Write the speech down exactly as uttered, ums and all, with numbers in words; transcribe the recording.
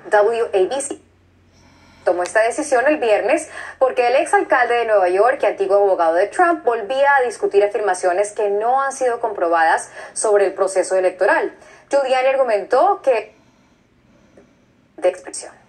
W A B C. Tomó esta decisión el viernes porque el exalcalde de Nueva York y antiguo abogado de Trump volvía a discutir afirmaciones que no han sido comprobadas sobre el proceso electoral. Giuliani argumentó que de expresión.